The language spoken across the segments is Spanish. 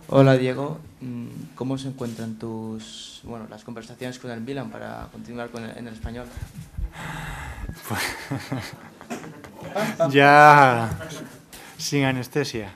Hola Diego, ¿cómo se encuentran las conversaciones con el Milan para continuar en el español? Ya sin anestesia.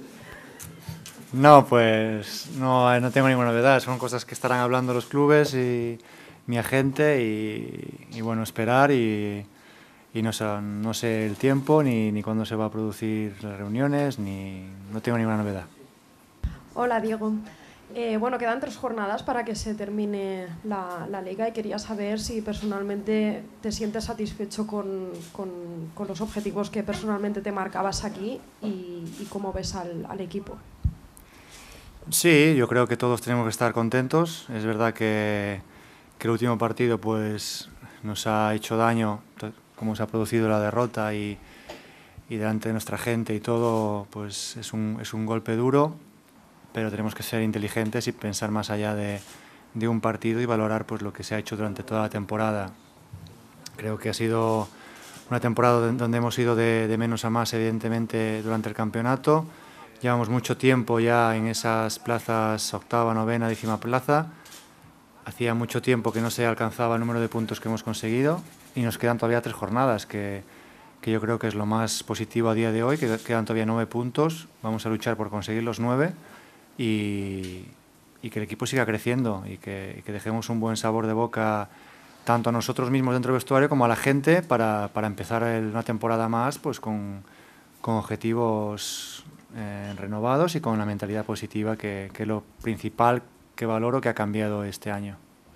No, pues no tengo ninguna novedad. Son cosas que estarán hablando los clubes y mi agente y bueno, esperar y no sé el tiempo ni cuándo se va a producir las reuniones, ni no tengo ninguna novedad. Hola Diego. Bueno, quedan 3 jornadas para que se termine la liga y quería saber si personalmente te sientes satisfecho con los objetivos que personalmente te marcabas aquí y cómo ves al equipo. Sí, yo creo que todos tenemos que estar contentos. Es verdad que el último partido pues nos ha hecho daño, como se ha producido la derrota y delante de nuestra gente y todo, pues es un golpe duro, pero tenemos que ser inteligentes y pensar más allá de un partido y valorar pues lo que se ha hecho durante toda la temporada. Creo que ha sido una temporada donde hemos ido de menos a más, evidentemente, durante el campeonato. Llevamos mucho tiempo ya en esas plazas, octava, novena, décima plaza. Hacía mucho tiempo que no se alcanzaba el número de puntos que hemos conseguido y nos quedan todavía 3 jornadas, que yo creo que es lo más positivo a día de hoy, que quedan todavía 9 puntos. Vamos a luchar por conseguir los 9 y, y que el equipo siga creciendo y que dejemos un buen sabor de boca tanto a nosotros mismos dentro del vestuario como a la gente para empezar una temporada más pues con objetivos renovados y con una mentalidad positiva, que es lo principal que valoro que ha cambiado este año.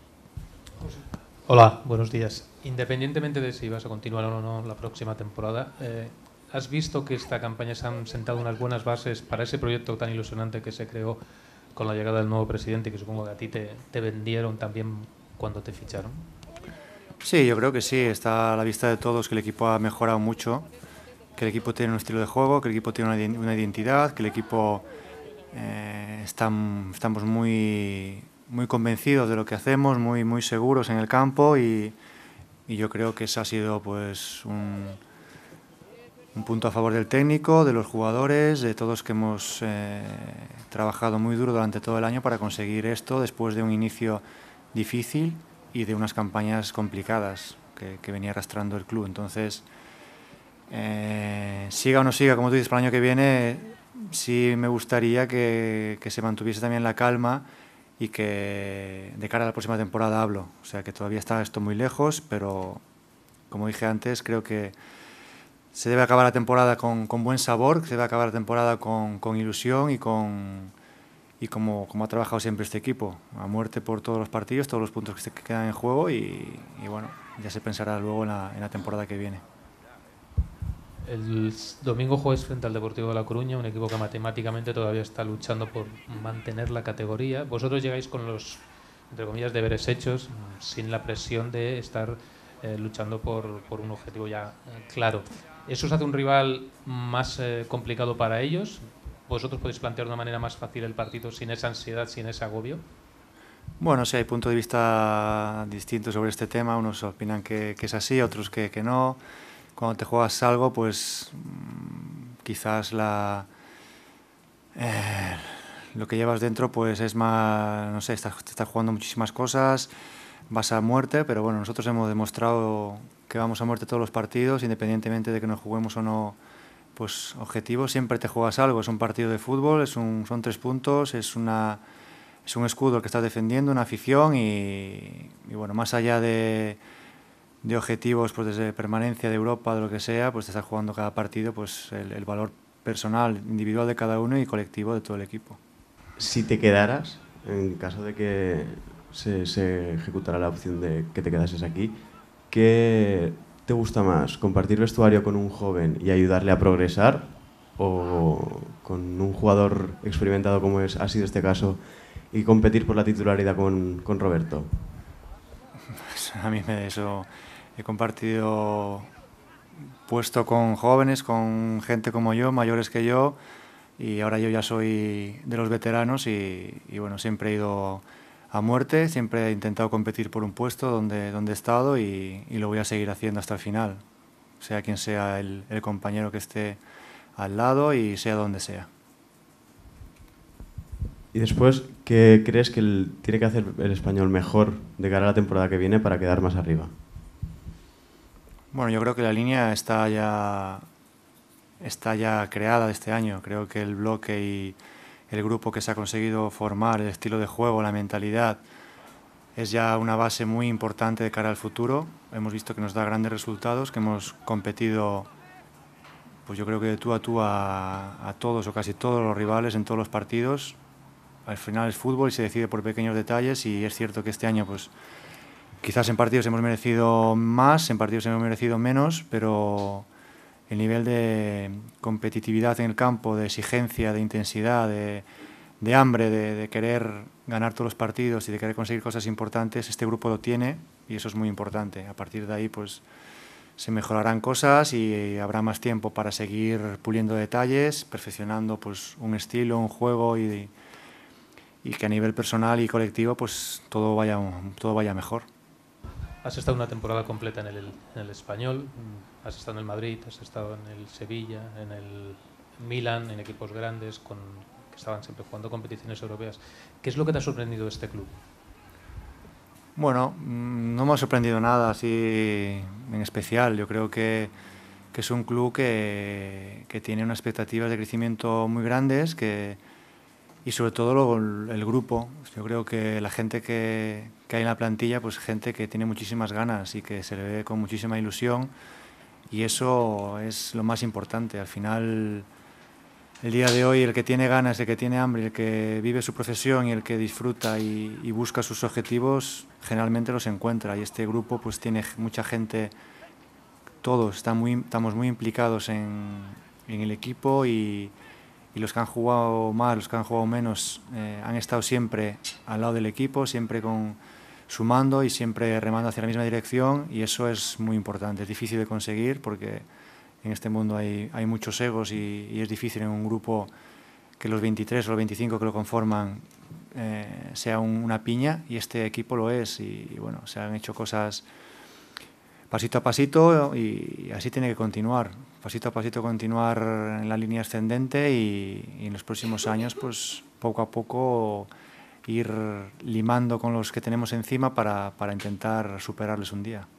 Hola, buenos días. Independientemente de si vas a continuar o no la próxima temporada, ¿has visto que esta campaña se han sentado unas buenas bases para ese proyecto tan ilusionante que se creó con la llegada del nuevo presidente y que supongo que a ti te vendieron también cuando te ficharon? Sí, yo creo que sí, está a la vista de todos que el equipo ha mejorado mucho, que el equipo tiene un estilo de juego, que el equipo tiene una identidad, que el equipo estamos muy convencidos de lo que hacemos, muy seguros en el campo y yo creo que eso ha sido pues un punto a favor del técnico, de los jugadores, de todos que hemos trabajado muy duro durante todo el año para conseguir esto después de un inicio difícil y de unas campañas complicadas que venía arrastrando el club. Entonces, siga o no siga, como tú dices, para el año que viene, sí me gustaría que se mantuviese también la calma y que de cara a la próxima temporada hablo. O sea, que todavía está esto muy lejos, pero como dije antes, creo que se debe acabar la temporada con buen sabor, se debe acabar la temporada con ilusión y como ha trabajado siempre este equipo, a muerte por todos los partidos, todos los puntos que quedan en juego y bueno, ya se pensará luego en la temporada que viene. El domingo juegues frente al Deportivo de La Coruña, un equipo que matemáticamente todavía está luchando por mantener la categoría. Vosotros llegáis con los, entre comillas, deberes hechos, sin la presión de estar luchando por un objetivo ya claro. ¿Eso os hace un rival más complicado para ellos? ¿Vosotros podéis plantear de una manera más fácil el partido sin esa ansiedad, sin ese agobio? Bueno, sí, hay puntos de vista distintos sobre este tema. Unos opinan que es así, otros que no. Cuando te juegas algo, pues quizás eh, lo que llevas dentro pues es más, no sé, te estás jugando muchísimas cosas, vas a muerte, pero bueno, nosotros hemos demostrado que vamos a muerte todos los partidos, independientemente de que nos juguemos o no pues objetivos, siempre te juegas algo. Es un partido de fútbol, son 3 puntos, es un escudo el que estás defendiendo, una afición y bueno, más allá de objetivos pues desde permanencia de Europa, de lo que sea, pues te estás jugando cada partido pues el valor personal, individual de cada uno y colectivo de todo el equipo. Si te quedaras, en caso de que se ejecutara la opción de que te quedases aquí, ¿qué te gusta más? ¿Compartir vestuario con un joven y ayudarle a progresar? ¿O con un jugador experimentado como ha sido este caso y competir por la titularidad con Roberto? Pues a mí eso he compartido puesto con jóvenes, con gente como yo, mayores que yo, y ahora yo ya soy de los veteranos y bueno, siempre he ido a muerte, siempre he intentado competir por un puesto donde he estado y lo voy a seguir haciendo hasta el final, sea quien sea el compañero que esté al lado y sea donde sea. Y después, ¿qué crees que tiene que hacer el Español mejor de cara a la temporada que viene para quedar más arriba? Bueno, yo creo que la línea está ya creada de este año. Creo que el bloque y el grupo que se ha conseguido formar, el estilo de juego, la mentalidad, es ya una base muy importante de cara al futuro. Hemos visto que nos da grandes resultados, que hemos competido, pues yo creo que de tú a tú a todos o casi todos los rivales en todos los partidos. Al final es fútbol y se decide por pequeños detalles, y es cierto que este año pues quizás en partidos hemos merecido más, en partidos hemos merecido menos, pero el nivel de competitividad en el campo, de exigencia, de intensidad, de hambre, de querer ganar todos los partidos y de querer conseguir cosas importantes, este grupo lo tiene, y eso es muy importante. A partir de ahí pues se mejorarán cosas y habrá más tiempo para seguir puliendo detalles, perfeccionando pues un estilo, un juego, y que a nivel personal y colectivo pues todo vaya mejor. Has estado una temporada completa en el Español, has estado en el Madrid, has estado en el Sevilla, en el Milan, en equipos grandes que estaban siempre jugando competiciones europeas. ¿Qué es lo que te ha sorprendido de este club? Bueno, no me ha sorprendido nada así en especial. Yo creo que es un club que tiene unas expectativas de crecimiento muy grandes, y sobre todo luego el grupo. Yo creo que la gente que hay en la plantilla, pues gente que tiene muchísimas ganas y que se le ve con muchísima ilusión, y eso es lo más importante. Al final, el día de hoy, el que tiene ganas, el que tiene hambre, el que vive su profesión y el que disfruta y busca sus objetivos, generalmente los encuentra. Y este grupo pues tiene mucha gente, todos estamos muy implicados en el equipo, y los que han jugado más, los que han jugado menos, han estado siempre al lado del equipo, siempre sumando y siempre remando hacia la misma dirección, y eso es muy importante. Es difícil de conseguir porque en este mundo hay muchos egos, y es difícil en un grupo que los 23 o los 25 que lo conforman sea una piña, y este equipo lo es, y bueno, se han hecho cosas pasito a pasito, y así tiene que continuar, pasito a pasito continuar en la línea ascendente, y en los próximos años pues poco a poco ir limando con los que tenemos encima para intentar superarles un día.